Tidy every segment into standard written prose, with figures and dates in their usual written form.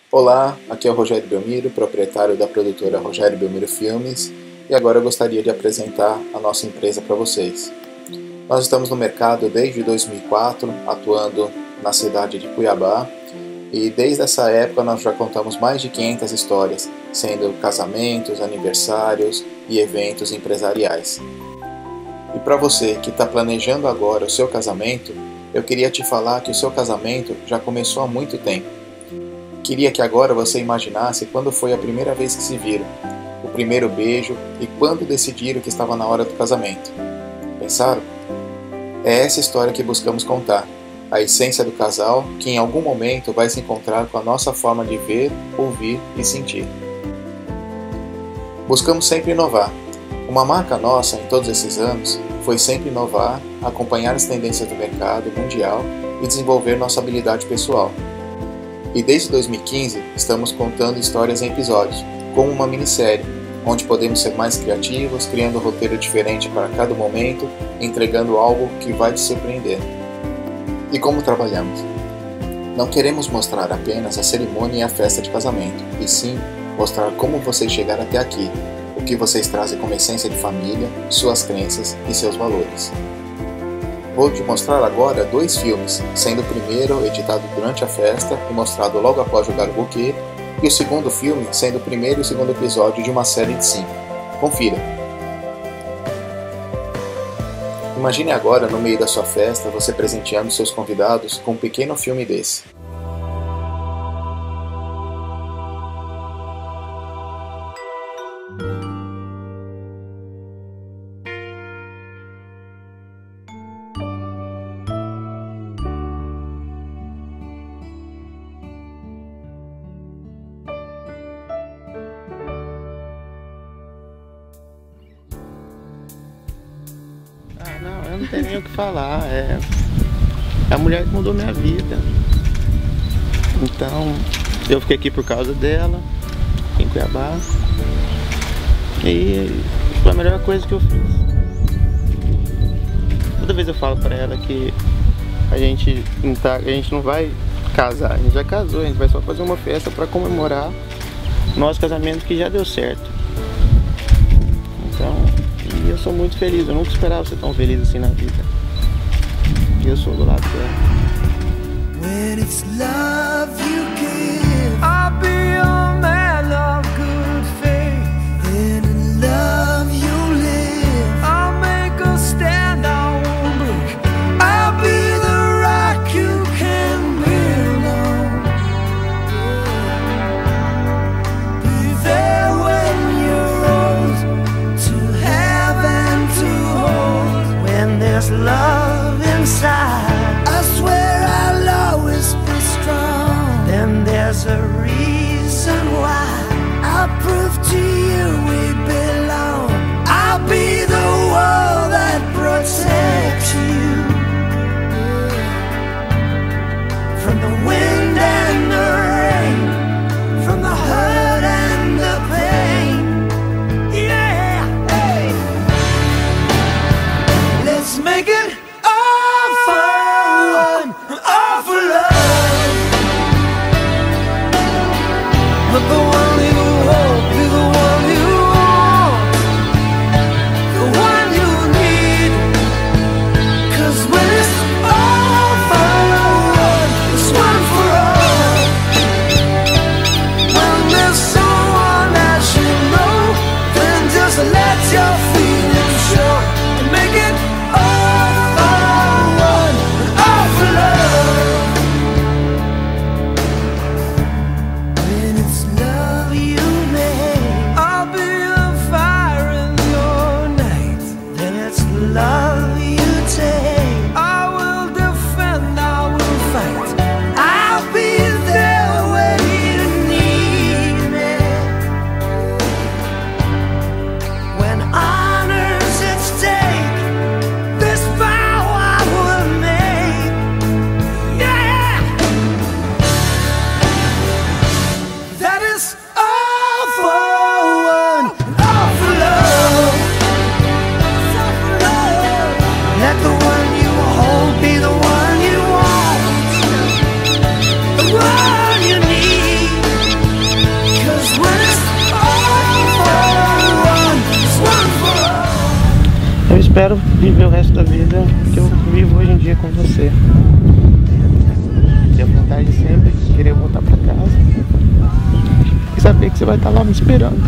Olá, aqui é o Rogério Belmiro, proprietário da produtora Rogério Belmiro Filmes, e agora eu gostaria de apresentar a nossa empresa para vocês. Nós estamos no mercado desde 2004, atuando na cidade de Cuiabá, e desde essa época nós já contamos mais de 500 histórias, sendo casamentos, aniversários e eventos empresariais. E para você que está planejando agora o seu casamento, eu queria te falar que o seu casamento já começou há muito tempo. Queria que agora você imaginasse quando foi a primeira vez que se viram, o primeiro beijo e quando decidiram que estava na hora do casamento. Pensaram? É essa história que buscamos contar, a essência do casal que em algum momento vai se encontrar com a nossa forma de ver, ouvir e sentir. Buscamos sempre inovar. Uma marca nossa em todos esses anos foi sempre inovar, acompanhar as tendências do mercado mundial e desenvolver nossa habilidade pessoal. E desde 2015 estamos contando histórias em episódios, como uma minissérie, onde podemos ser mais criativos, criando um roteiro diferente para cada momento, entregando algo que vai te surpreender. E como trabalhamos? Não queremos mostrar apenas a cerimônia e a festa de casamento, e sim mostrar como vocês chegaram até aqui, o que vocês trazem como essência de família, suas crenças e seus valores. Vou te mostrar agora 2 filmes, sendo o primeiro editado durante a festa e mostrado logo após jogar o buquê, e o segundo filme sendo o primeiro e o segundo episódio de uma série de 5. Confira! Imagine agora, no meio da sua festa, você presenteando seus convidados com um pequeno filme desse. Não, eu não tenho nem o que falar, é a mulher que mudou minha vida. Então, eu fiquei aqui por causa dela, em Cuiabá, e foi a melhor coisa que eu fiz. Toda vez eu falo pra ela que a gente não vai casar, a gente já casou, a gente vai só fazer uma festa pra comemorar nosso casamento que já deu certo. Então, e eu sou muito feliz, eu nunca esperava ser tão feliz assim na vida. E eu sou do lado dela. When it's love you give, I'll be a man of good faith. Then in love you live, I'll make a stand, I won't break. I'll be the rock you can build on. Be there when you're old, to have and to hold. When there's love inside, I swear I'll always be strong. Then there's a reason why I'll prove to you we belong. I'll be the wall that protects you from the wind and the rain, from the hurt and the pain. Yeah, hey. Let's make it all fun, all for love. Let the one you hold be the one you want, the one you need. 'Cause when it's all fun, it's one for all. When there's someone that you know, then just let your feelings show and make it all fun, all for love. When it's love Eu espero viver o resto da vida que eu vivo hoje em dia com você. Ter a vontade de sempre querer voltar pra casa e saber que você vai estar lá me esperando.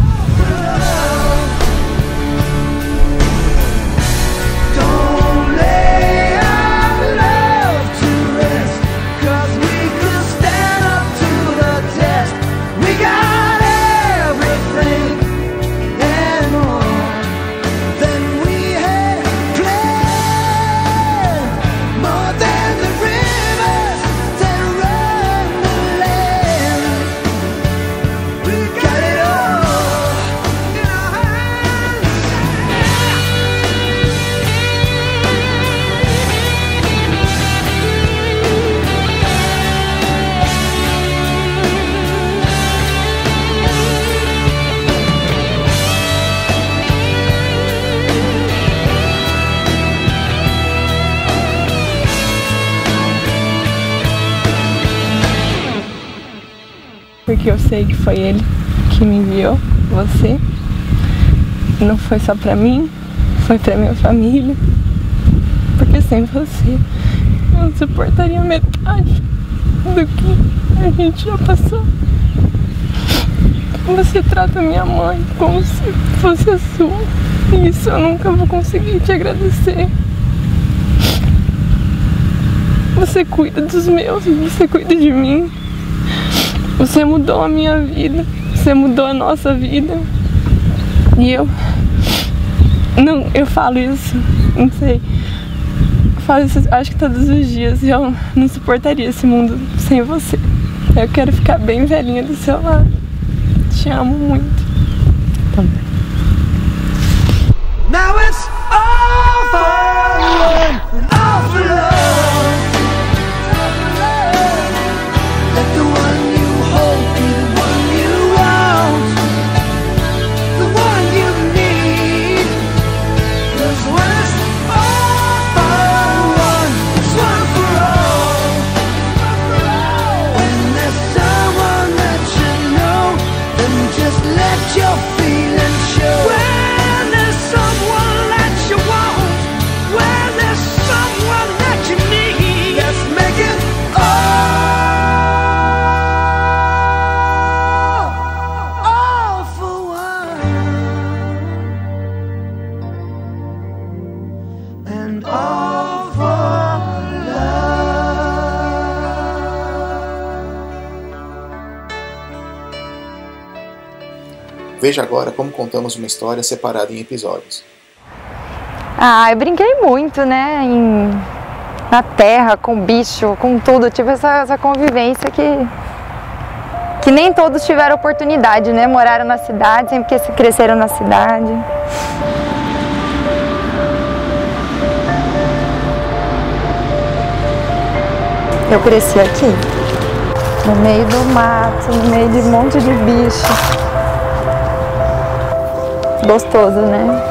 Porque eu sei que foi ele que me enviou, você. Não foi só pra mim, foi pra minha família. Porque sem você, eu não suportaria metade do que a gente já passou. Você trata minha mãe como se fosse a sua. E isso eu nunca vou conseguir te agradecer. Você cuida dos meus, você cuida de mim. Você mudou a minha vida, você mudou a nossa vida. E eu falo isso, não sei. Eu falo isso, acho que todos os dias. Eu não suportaria esse mundo sem você. Eu quero ficar bem velhinha do seu lado. Te amo muito. Também. Now it's all for one, all for love. Let the one you hold be the one you want, the one you need. 'Cause when it's all for one, it's one for all. When there's someone that you know, then just let your feelings show. When there's someone that you want, when there's someone that you need, let's make it all for one, and all for love. Veja agora como contamos uma história separada em episódios. Eu brinquei muito, né? Na terra, com bicho, com tudo. Eu tive essa convivência que nem todos tiveram oportunidade, né? Moraram na cidade, sempre que cresceram na cidade. Eu cresci aqui, no meio do mato, no meio de um monte de bicho. Gostoso, né?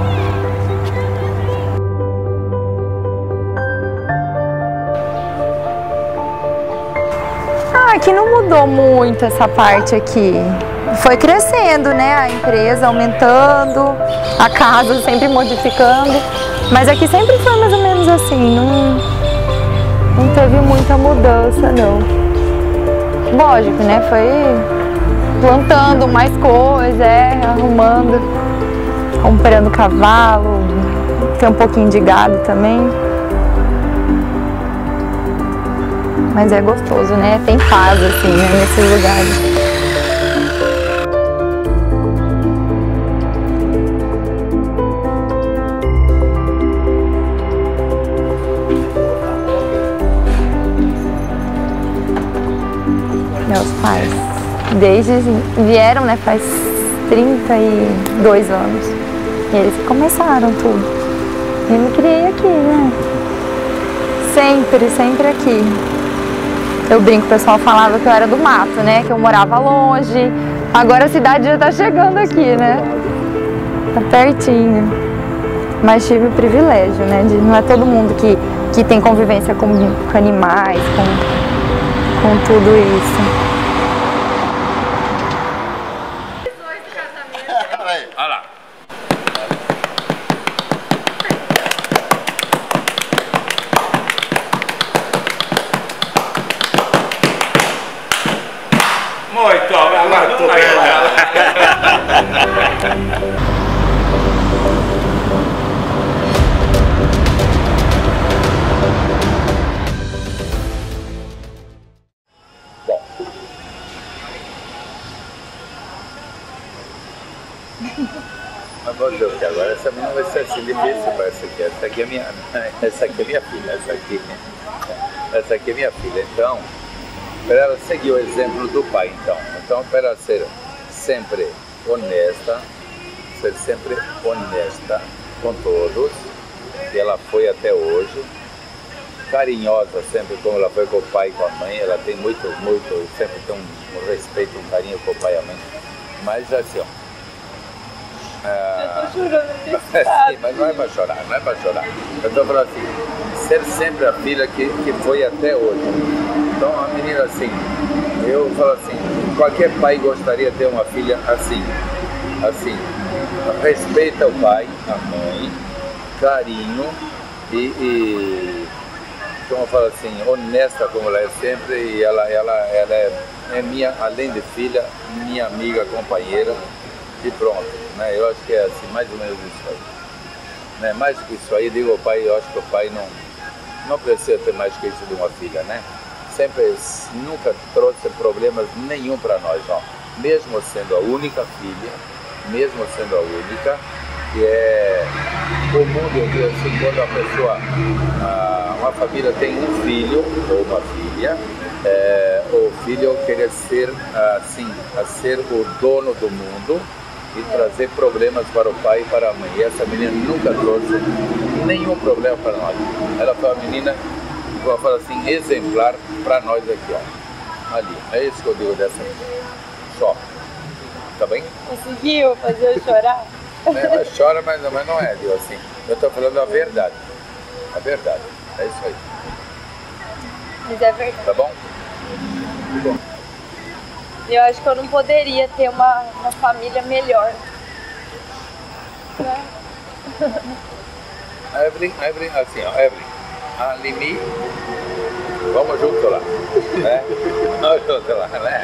Aqui não mudou muito essa parte aqui. Foi crescendo, né? A empresa aumentando, a casa sempre modificando. Mas aqui sempre foi mais ou menos assim. Não teve muita mudança, não. Lógico, né? Foi plantando mais coisas, arrumando, comprando cavalo, tem um pouquinho de gado também. Mas é gostoso, né? Tem paz, assim, né? Nesses lugares. Meus pais, vieram, né? Faz 32 anos. E eles começaram tudo. E eu me criei aqui, né? Sempre aqui. Eu brinco, o pessoal falava que eu era do mato, né? Que eu morava longe. Agora a cidade já tá chegando aqui, né? Tá pertinho. Mas tive o privilégio, né? Não é todo mundo que tem convivência com animais, com tudo isso. Olha lá. Muito, agora tudo bem. Bom. Mas vou dizer o que agora? Essa menina vai ser assim difícil para essa aqui. Essa aqui é minha filha. Essa aqui é minha filha. Então, para ela seguir o exemplo do pai, então para ela ser sempre honesta com todos, e ela foi até hoje, carinhosa sempre como ela foi com o pai e com a mãe, ela tem muito, sempre tem um respeito, um carinho com o pai e a mãe, mas assim, ó, eu tô chorando, sim, mas não é para chorar, eu estou falando assim, ser sempre a filha que foi até hoje. Então a menina assim, eu falo assim, qualquer pai gostaria de ter uma filha assim, respeita o pai, a mãe, carinho e como eu falo assim, honesta como ela é sempre, e ela é minha, além de filha, minha amiga, companheira, e pronto, né? Eu acho que é assim, mais ou menos isso aí, né? Mais do que isso aí, digo ao pai, eu acho que o pai não precisa ter mais que isso de uma filha, né? Sempre, nunca trouxe problemas nenhum para nós, ó. Mesmo sendo a única filha, que é comum de ver assim, quando a pessoa, uma família tem um filho ou uma filha, o filho querer ser assim, a ser o dono do mundo e trazer problemas para o pai e para a mãe. E essa menina nunca trouxe nenhum problema para nós. Ela foi uma menina, vou falar assim, exemplar para nós aqui, ó. Ali, é isso que eu digo dessa menina. Só. Tá bem? Conseguiu fazer eu chorar? Ela chora, mas não é, digo assim. Eu estou falando a verdade. A verdade. É isso aí. Mas é verdade. Tá bom? Bom. Eu acho que eu não poderia ter uma família melhor. Né? Evelyn, assim, ó, Evelyn, a Limi, vamos junto lá, né? Vamos junto lá, né?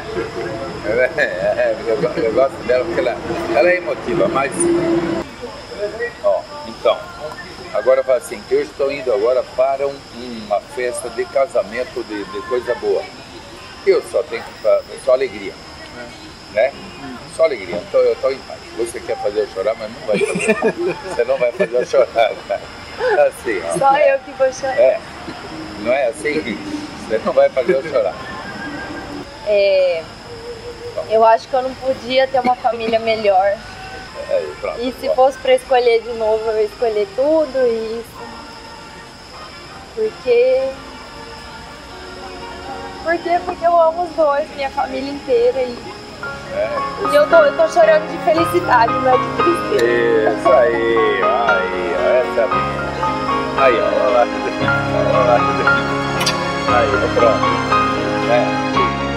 Eu gosto dela porque ela é emotiva, mas... Ó, então, agora fala assim, eu estou indo agora para uma festa de casamento de coisa boa. Eu só tenho só alegria, né? Só alegria, então eu estou em paz. Você quer fazer eu chorar, mas não vai fazer. Você não vai fazer eu chorar, cara. Assim, ó. Só eu que vou chorar. Não é assim? Você não vai fazer eu chorar. Eu acho que eu não podia ter uma família melhor. Pronto, E se fosse para escolher de novo, eu ia escolher tudo isso. Porque eu amo os dois, minha família inteira. E eu tô chorando de felicidade, não é de tristeza. Isso aí, essa é a menina. Aí, ó, aí, pronto.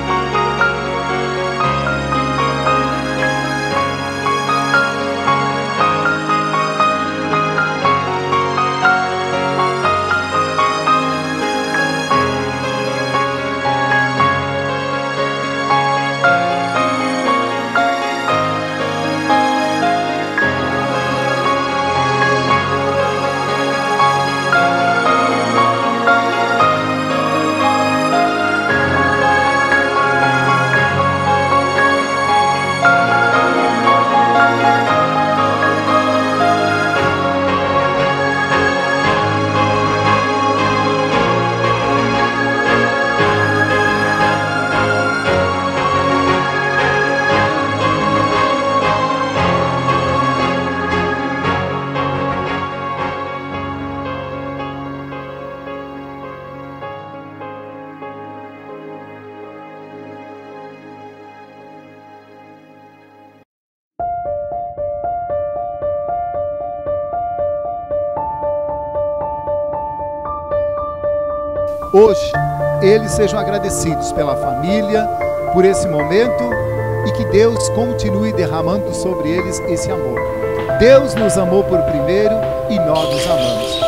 Hoje, eles sejam agradecidos pela família, por esse momento, e que Deus continue derramando sobre eles esse amor. Deus nos amou por primeiro e nós nos amamos.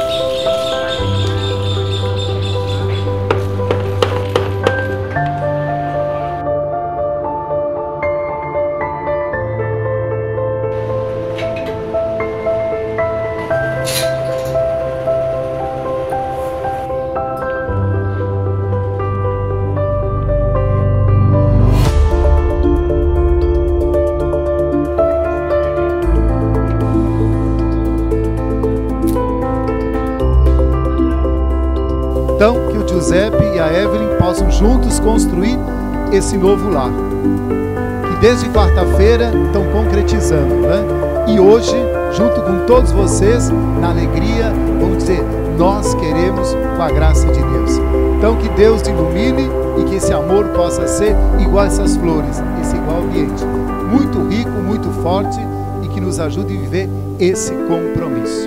Giuseppe e a Evelyn possam juntos construir esse novo lar. Que desde quarta-feira estão concretizando, né? E hoje, junto com todos vocês, na alegria, vamos dizer, nós queremos com a graça de Deus. Então que Deus ilumine e que esse amor possa ser igual a essas flores, esse igual ambiente, muito rico, muito forte e que nos ajude a viver esse compromisso.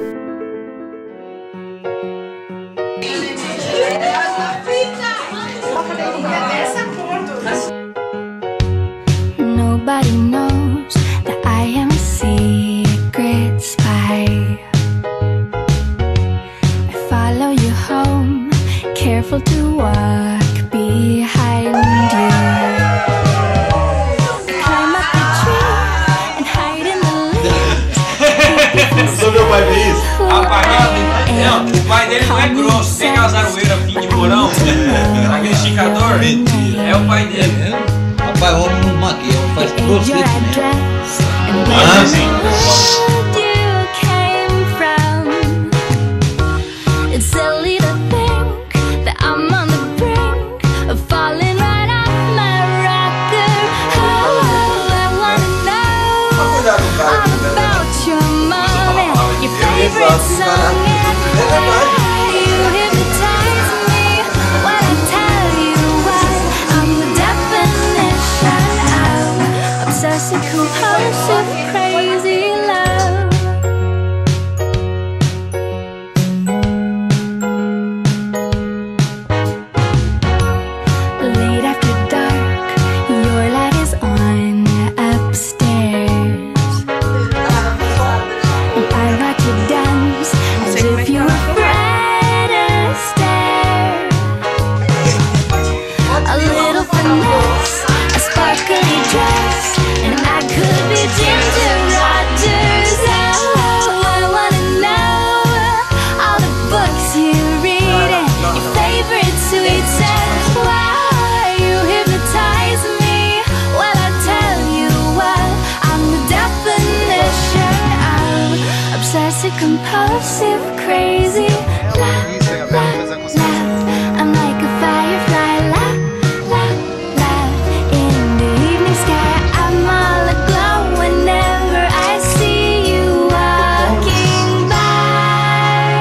Nobody knows that I am a secret spy. I follow you home, careful to walk behind you. I climb up the tree and hide in the leaves. Sou meu pai ver isso? Não, o pai dele não é grosso, tem aquelas aroeiras fim de porão, aquele esticador, é o pai dele. Rapaz, o homem não maquia, faz crossfit mesmo. Ah, sim. It's silly to think that I'm on the brink of falling right off my rocker. Oh, I wanna know all about your mommy, your favorite song, and you hypnotize me when I tell you what. I'm the definition of obsessive compulsive crazy love. Late after dark, your light is on upstairs, and I watch you dance as if you were Fred Astaire. A little finesse, a sparkly dress, and I could be Ginger Rogers. Oh, I wanna know all the books you read and your favorite sweets and why you hypnotize me when I tell you what. I'm the definition of obsessive compulsive crazy love, love, love. I'm like a firefly, love, love, love. In the evening sky, I'm all aglow whenever I see you walking by.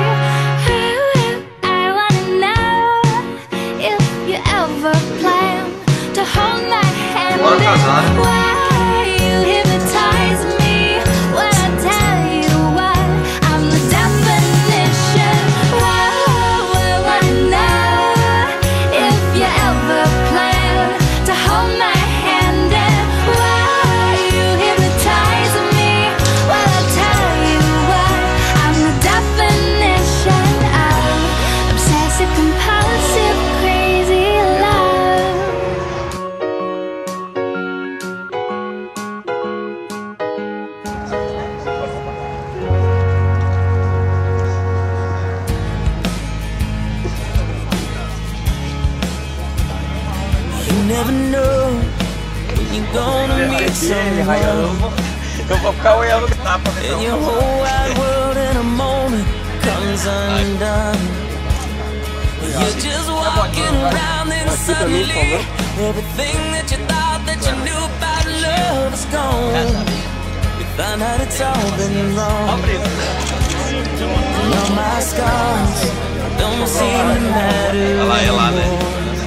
I wanna know if you ever plan to hold my hand and why you hypnotize me when I tell you what. I'm the definition. Oh, I wanna know if you ever plan to hold my hand and why you hypnotize me when I tell you what. I'm the definition of obsessive compulsive crazy love. You never know when you're gonna meet someone, Eu vou ficar olhando o que tá pra and your whole wide world in a moment comes undone. You're just walking around and suddenly everything that you thought that you knew about love is gone. You find out it's all been wrong. And all my scars don't seem to matter anymore,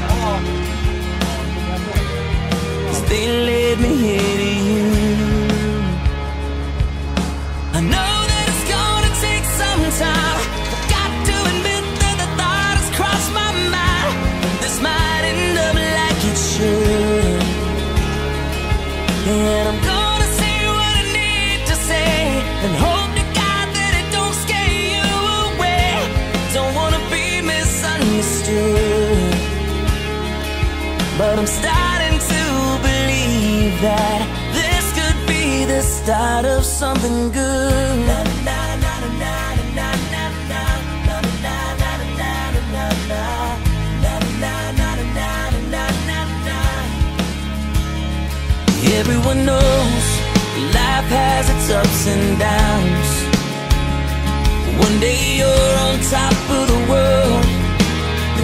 'cause they led me here to you. I know that it's gonna take some time. I've got to admit that the thought has crossed my mind. This might end up like it should, and I'm gonna say what I need to say and hope to God that it don't scare you away. Don't wanna be misunderstood, but I'm starting to believe that this could be the start of something good. Everyone knows life has its ups and downs. One day you're on top of the world, the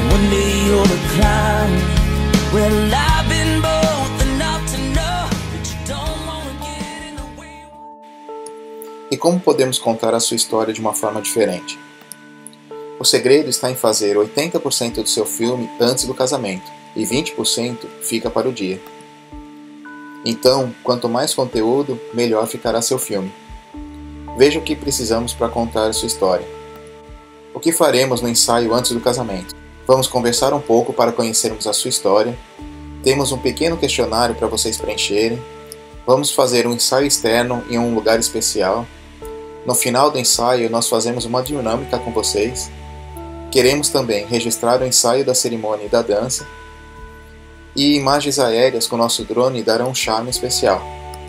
you're the kind. Well, I've been both enough to know that you don't wanna get in the way. E como podemos contar a sua história de uma forma diferente? O segredo está em fazer 80% do seu filme antes do casamento e 20% fica para o dia. Então, quanto mais conteúdo, melhor ficará seu filme. Veja o que precisamos para contar a sua história. O que faremos no ensaio antes do casamento? Vamos conversar um pouco para conhecermos a sua história. Temos um pequeno questionário para vocês preencherem. Vamos fazer um ensaio externo em um lugar especial. No final do ensaio, nós fazemos uma dinâmica com vocês. Queremos também registrar o ensaio da cerimônia e da dança. E imagens aéreas com nosso drone darão um charme especial.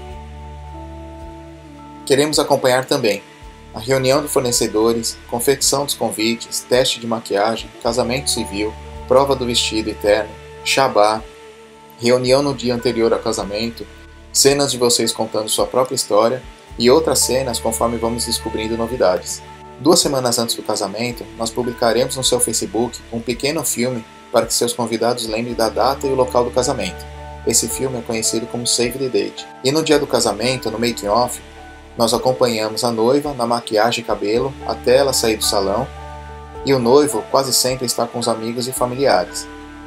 Queremos acompanhar também a reunião de fornecedores, confecção dos convites, teste de maquiagem, casamento civil, prova do vestido e terno, shabá, reunião no dia anterior ao casamento, cenas de vocês contando sua própria história e outras cenas conforme vamos descobrindo novidades. 2 semanas antes do casamento, nós publicaremos no seu Facebook um pequeno filme para que seus convidados lembrem da data e o local do casamento. Esse filme é conhecido como Save the Date. E no dia do casamento, no making off, nós acompanhamos a noiva na maquiagem e cabelo até ela sair do salão, e o noivo quase sempre está com os amigos e familiares.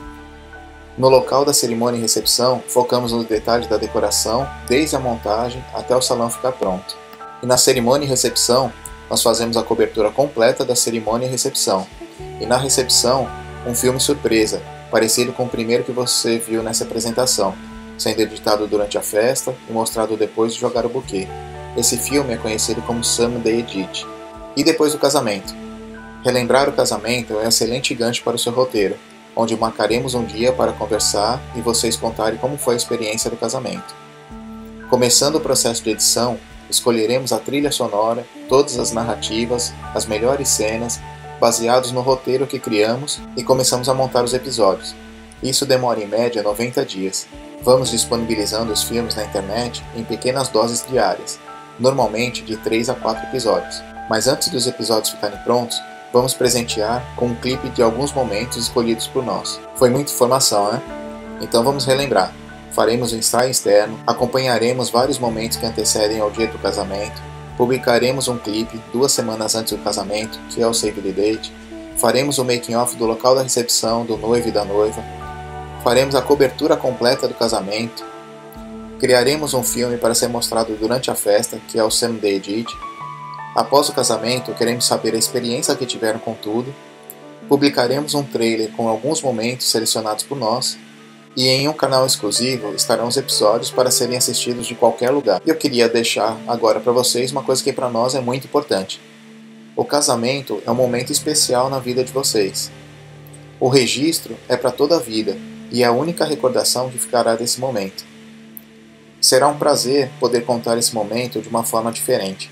No local da cerimônia e recepção, focamos nos detalhes da decoração, desde a montagem até o salão ficar pronto. E na cerimônia e recepção, nós fazemos a cobertura completa da cerimônia e recepção. E na recepção, um filme surpresa, parecido com o primeiro que você viu nessa apresentação, sendo editado durante a festa e mostrado depois de jogar o buquê. Esse filme é conhecido como Someday Edit. E depois do casamento? Relembrar o casamento é um excelente gancho para o seu roteiro, onde marcaremos um dia para conversar e vocês contarem como foi a experiência do casamento. Começando o processo de edição, escolheremos a trilha sonora, todas as narrativas, as melhores cenas, baseados no roteiro que criamos, e começamos a montar os episódios. Isso demora em média 90 dias. Vamos disponibilizando os filmes na internet em pequenas doses diárias, normalmente de 3 a 4 episódios. Mas antes dos episódios ficarem prontos, vamos presentear com um clipe de alguns momentos escolhidos por nós. Foi muita informação, né? Então vamos relembrar. Faremos um ensaio externo, acompanharemos vários momentos que antecedem ao dia do casamento, publicaremos um clipe 2 semanas antes do casamento, que é o Save the Date, faremos o making off do local da recepção, do noivo e da noiva, faremos a cobertura completa do casamento, criaremos um filme para ser mostrado durante a festa, que é o Someday Edit. Após o casamento, queremos saber a experiência que tiveram com tudo, publicaremos um trailer com alguns momentos selecionados por nós, e em um canal exclusivo estarão os episódios para serem assistidos de qualquer lugar. E eu queria deixar agora para vocês uma coisa que para nós é muito importante. O casamento é um momento especial na vida de vocês. O registro é para toda a vida e é a única recordação que ficará desse momento. Será um prazer poder contar esse momento de uma forma diferente.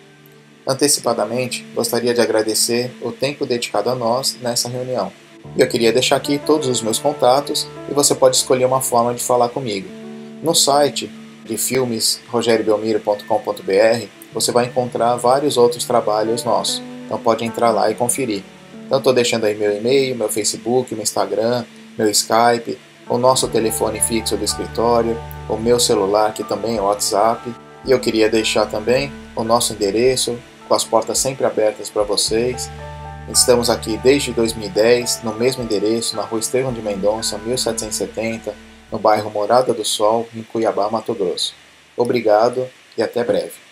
Antecipadamente, gostaria de agradecer o tempo dedicado a nós nessa reunião. Eu queria deixar aqui todos os meus contatos e você pode escolher uma forma de falar comigo. No site de filmes rogeriobelmiro.com.br você vai encontrar vários outros trabalhos nossos, então pode entrar lá e conferir. Então estou deixando aí meu e-mail, meu Facebook, meu Instagram, meu Skype, o nosso telefone fixo do escritório, o meu celular que também é o WhatsApp, e eu queria deixar também o nosso endereço, com as portas sempre abertas para vocês. Estamos aqui desde 2010, no mesmo endereço, na rua Estevão de Mendonça, 1770, no bairro Morada do Sol, em Cuiabá, Mato Grosso. Obrigado e até breve.